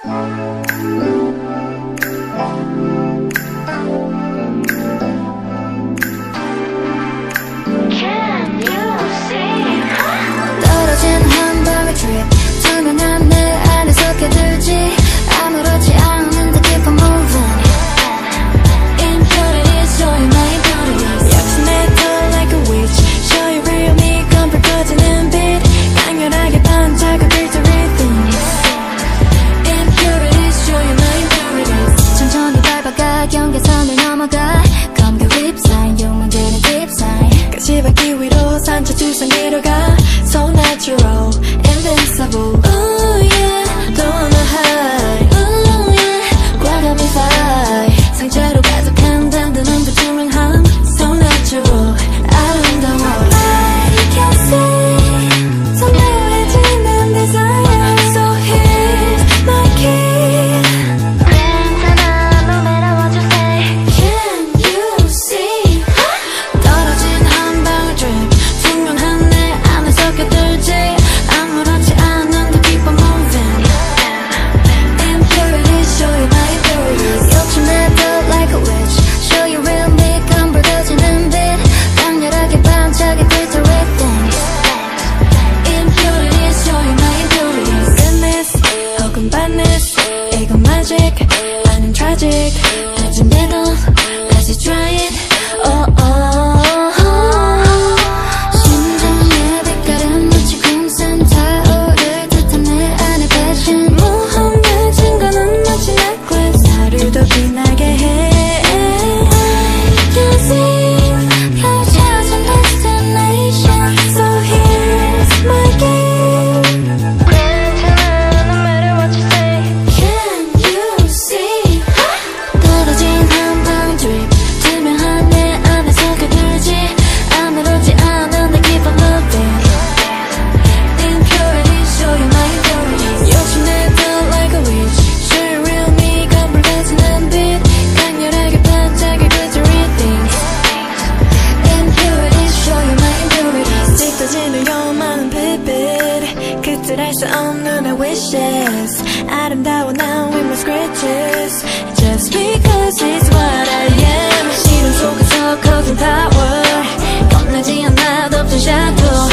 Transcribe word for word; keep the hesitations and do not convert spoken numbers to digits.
떨어진 한 방울 drip 투명한 내 안에 섞여들지 아무렇지 않은데 keep on moving Impurities show you my impurities 역시 내가 like a witch show you real me 검불 꺼지는 빛 강렬하게 반짝여 glittery things Impurities show you my impurities 천천히 밟아가 경계선을 넘어가 검게 whip sign 욕망되는 deep sign 가시밭길 위로 산책 두상 내려가 So natural, invincible Ooh yeah, don't hide Ooh yeah, 과감히 fight 상처로 가득한 단단한 불투명함 So natural, 아름다워 I can see 선명해지는 desire So here's my key 괜찮아, no matter what you say Can you see 떨어진 한 방울 drip 투명한 내 안에 섞여들지 아무렇지 않은데 keep on moving Impurities show you my impurities 욕심내도 like a witch show you real me 검불 꺼지는 빛 강렬하게 반짝여 glittery things Impurities show you my impurities goodness 혹은 badness 이건 magic 아닌 tragic 해준대도 다시 try it oh oh 심장의 빛깔은 마치 금산 타오를 듯한 내 안의 passion 무험해진 거는 마치 necklace 나를 더 빛나게 해 I can see 펼쳐진 destination So here's my game 괜찮아 no matter what you say Can you see 떨어진 한 방울 drip 투명한 내 안에 섞여들지 아무렇지 않은데 keep on moving Impurities show you my impurities 욕심내도 like a witch show you real me 검불 꺼지는 빛 강렬하게 반짝여 glittery things Impurities show you my impurities 짙어지는 요망한 빛빛 끝을 알 수 없는 our wishes 아름다워 now with my scratches Just because it's what I am 시련 속에서 커진 tower 겁나지 않아 덮친 shadow